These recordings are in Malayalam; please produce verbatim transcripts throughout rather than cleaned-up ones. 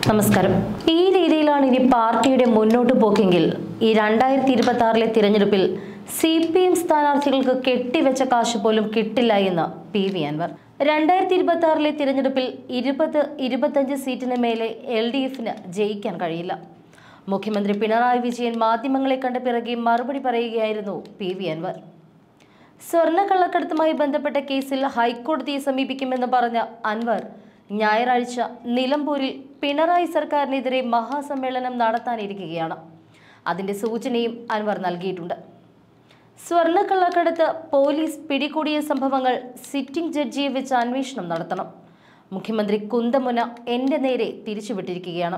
നമസ്കാരം. ഈ രീതിയിലാണ് ഇനി പാർട്ടിയുടെ മുന്നോട്ട് പോക്കെങ്കിൽ ഈ രണ്ടായിരത്തി ഇരുപത്തി ആറിലെ തിരഞ്ഞെടുപ്പിൽ സി പി എം സ്ഥാനാർത്ഥികൾക്ക് കെട്ടിവെച്ച കാശ് പോലും കിട്ടില്ല എന്ന് പി വി അൻവർ. രണ്ടായിരത്തി ഇരുപത്തി ആറിലെ തിരഞ്ഞെടുപ്പിൽ ഇരുപത് ഇരുപത്തഞ്ച് സീറ്റിന് മേലെ എൽ ഡി എഫിന് ജയിക്കാൻ കഴിയില്ല. മുഖ്യമന്ത്രി പിണറായി വിജയൻ മാധ്യമങ്ങളെ കണ്ട പിറകെ മറുപടി പറയുകയായിരുന്നു പി വി അൻവർ. സ്വർണ്ണക്കള്ളക്കടത്തുമായി ബന്ധപ്പെട്ട കേസിൽ ഹൈക്കോടതിയെ സമീപിക്കുമെന്ന് പറഞ്ഞ അൻവർ ഞായറാഴ്ച നിലമ്പൂരിൽ പിണറായി സർക്കാരിനെതിരെ മഹാസമ്മേളനം നടത്താനിരിക്കുകയാണ്. അതിന്റെ സൂചനയും അൻവർ നൽകിയിട്ടുണ്ട്. സ്വർണ്ണക്കള്ളക്കടത്ത് പോലീസ് പിടികൂടിയ സംഭവങ്ങൾ സിറ്റിംഗ് ജഡ്ജിയെ വെച്ച് അന്വേഷണം നടത്തണം. മുഖ്യമന്ത്രി കുന്തമുന എന്റെ നേരെ തിരിച്ചുവിട്ടിരിക്കുകയാണ്.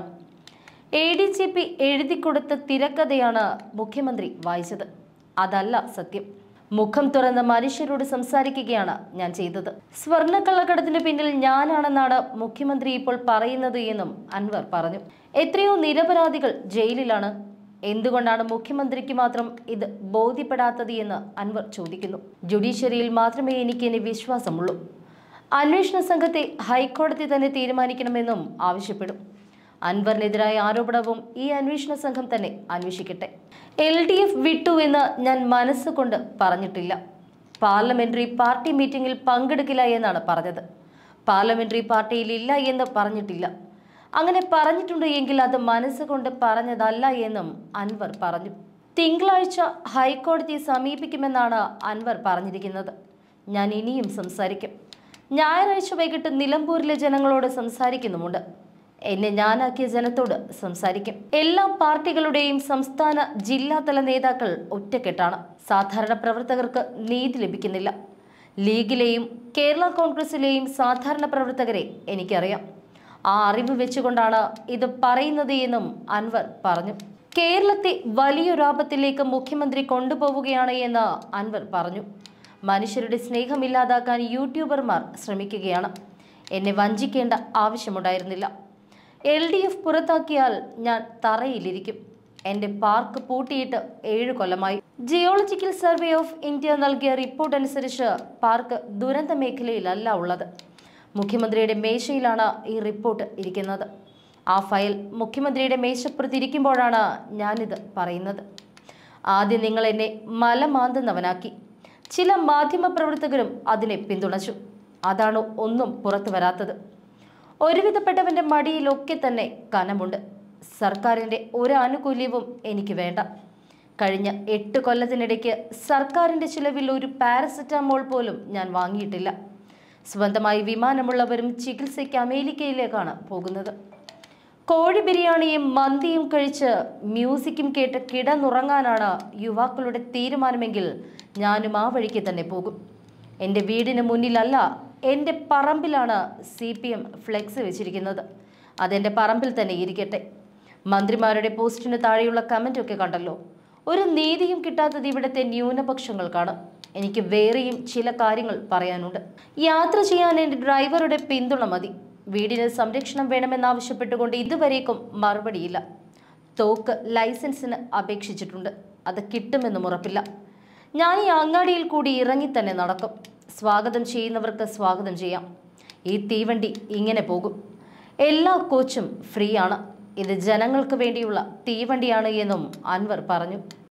എ ഡി ജി പി എഴുതിക്കൊടുത്ത തിരക്കഥയാണ് മുഖ്യമന്ത്രി വായിച്ചത്. അതല്ല സത്യം. മുഖം തുറന്ന മനുഷ്യരോട് സംസാരിക്കുകയാണ് ഞാൻ ചെയ്തത്. സ്വർണ്ണക്കള്ളക്കടത്തിന് പിന്നിൽ ഞാനാണെന്നാണ് മുഖ്യമന്ത്രി ഇപ്പോൾ പറയുന്നത് എന്നും അൻവർ പറഞ്ഞു. എത്രയോ നിരപരാധികൾ ജയിലിലാണ്. എന്തുകൊണ്ടാണ് മുഖ്യമന്ത്രിക്ക് മാത്രം ഇത് ബോധ്യപ്പെടാത്തത് എന്ന് അൻവർ ചോദിക്കുന്നു. ജുഡീഷ്യറിയിൽ മാത്രമേ എനിക്ക് ഇനി വിശ്വാസമുള്ളൂ. അന്വേഷണ സംഘത്തെ ഹൈക്കോടതി തന്നെ തീരുമാനിക്കണമെന്നും ആവശ്യപ്പെടും. അൻവറിനെതിരായ ആരോപണവും ഈ അന്വേഷണ സംഘം തന്നെ അന്വേഷിക്കട്ടെ. എൽ ഡി എഫ് വിട്ടു എന്ന് ഞാൻ മനസ്സുകൊണ്ട് പറഞ്ഞിട്ടില്ല. പാർലമെന്ററി പാർട്ടി മീറ്റിംഗിൽ പങ്കെടുക്കില്ല എന്നാണ് പറഞ്ഞത്. പാർലമെന്ററി പാർട്ടിയിൽ ഇല്ല എന്ന് പറഞ്ഞിട്ടില്ല. അങ്ങനെ പറഞ്ഞിട്ടുണ്ട് എങ്കിൽ അത് മനസ്സുകൊണ്ട് പറഞ്ഞതല്ല എന്നും അൻവർ പറഞ്ഞു. തിങ്കളാഴ്ച ഹൈക്കോടതിയെ സമീപിക്കുമെന്നാണ് അൻവർ പറഞ്ഞിരിക്കുന്നത്. ഞാൻ ഇനിയും സംസാരിക്കും. ഞായറാഴ്ച വൈകിട്ട് നിലമ്പൂരിലെ ജനങ്ങളോട് സംസാരിക്കുന്നുമുണ്ട്. എന്നെ ഞാനാക്കിയ ജനത്തോട് സംസാരിക്കും. എല്ലാ പാർട്ടികളുടെയും സംസ്ഥാന ജില്ലാതല നേതാക്കൾ ഒറ്റക്കെട്ടാണ്. സാധാരണ പ്രവർത്തകർക്ക് നീതി ലഭിക്കുന്നില്ല. ലീഗിലെയും കേരള കോൺഗ്രസിലെയും സാധാരണ പ്രവർത്തകരെ എനിക്കറിയാം. ആ അറിവ് വെച്ചുകൊണ്ടാണ് ഇത് പറയുന്നത് എന്നും അൻവർ പറഞ്ഞു. കേരളത്തെ വലിയൊരാപത്തിലേക്ക് മുഖ്യമന്ത്രി കൊണ്ടുപോവുകയാണ് എന്ന് അൻവർ പറഞ്ഞു. മനുഷ്യരുടെ സ്നേഹമില്ലാതാക്കാൻ യൂട്യൂബർമാർ ശ്രമിക്കുകയാണ്. എന്നെ വഞ്ചിക്കേണ്ട ആവശ്യമുണ്ടായിരുന്നില്ല. എൽ ഡി എഫ് പുറത്താക്കിയാൽ ഞാൻ തറയിലിരിക്കും. എൻ്റെ പാർക്ക് പൂട്ടിയിട്ട് ഏഴു കൊല്ലമായി. ജിയോളജിക്കൽ സർവേ ഓഫ് ഇന്ത്യ നൽകിയ റിപ്പോർട്ട് അനുസരിച്ച് പാർക്ക് ദുരന്ത മേഖലയിലല്ല ഉള്ളത്. മുഖ്യമന്ത്രിയുടെ മേശയിലാണ് ഈ റിപ്പോർട്ട് ഇരിക്കുന്നത്. ആ ഫയൽ മുഖ്യമന്ത്രിയുടെ മേശപ്പുറത്തിരിക്കുമ്പോഴാണ് ഞാനിത് പറയുന്നത്. ആദ്യം നിങ്ങൾ എന്നെ മലമാന്തുന്നവനാക്കി. ചില മാധ്യമപ്രവർത്തകരും അതിനെ പിന്തുണച്ചു. അതാണ് ഒന്നും പുറത്തു വരാത്തത്. ഒരുവിധപ്പെട്ടവന്റെ മടിയിലൊക്കെ തന്നെ കനമുണ്ട്. സർക്കാരിൻ്റെ ഒരു ആനുകൂല്യവും എനിക്ക് വേണ്ട. കഴിഞ്ഞ എട്ട് കൊല്ലത്തിനിടയ്ക്ക് സർക്കാരിൻ്റെ ചിലവിൽ ഒരു പാരസെറ്റാമോൾ പോലും ഞാൻ വാങ്ങിയിട്ടില്ല. സ്വന്തമായി വിമാനമുള്ളവരും ചികിത്സയ്ക്ക് അമേരിക്കയിലേക്കാണ് പോകുന്നത്. കോഴി ബിരിയാണിയും മന്തിയും കഴിച്ച് മ്യൂസിക്കും കേട്ട് കിടന്നുറങ്ങാനാണ് യുവാക്കളുടെ തീരുമാനമെങ്കിൽ ഞാനും ആ വഴിക്ക് തന്നെ പോകും. എൻ്റെ വീടിന് മുന്നിലല്ല, എൻ്റെ പറമ്പിലാണ് സി പി എം ഫ്ലെക്സ് വെച്ചിരിക്കുന്നത്. അതെൻ്റെ പറമ്പിൽ തന്നെ ഇരിക്കട്ടെ. മന്ത്രിമാരുടെ പോസ്റ്റിന് താഴെയുള്ള കമൻ്റൊക്കെ കണ്ടല്ലോ. ഒരു നീതിയും കിട്ടാത്തത് ഇവിടുത്തെ ന്യൂനപക്ഷങ്ങൾക്കാണ്. എനിക്ക് വേറെയും ചില കാര്യങ്ങൾ പറയാനുണ്ട്. യാത്ര ചെയ്യാൻ എൻ്റെ ഡ്രൈവറുടെ പിന്തുണ മതി. വീടിന് സംരക്ഷണം വേണമെന്നാവശ്യപ്പെട്ടുകൊണ്ട് ഇതുവരേക്കും മറുപടിയില്ല. തോക്ക് ലൈസൻസിന് അപേക്ഷിച്ചിട്ടുണ്ട്. അത് കിട്ടുമെന്നും ഉറപ്പില്ല. ഞാൻ ഈ അങ്ങാടിയിൽ കൂടി ഇറങ്ങി തന്നെ നടക്കും. സ്വാഗതം ചെയ്യുന്നവർക്ക് സ്വാഗതം ചെയ്യാം. ഈ തീവണ്ടി ഇങ്ങനെ പോകും. എല്ലാ കോച്ചും ഫ്രീ ആണ്. ഇത് ജനങ്ങൾക്ക് വേണ്ടിയുള്ള തീവണ്ടിയാണ് എന്നും അൻവർ പറഞ്ഞു.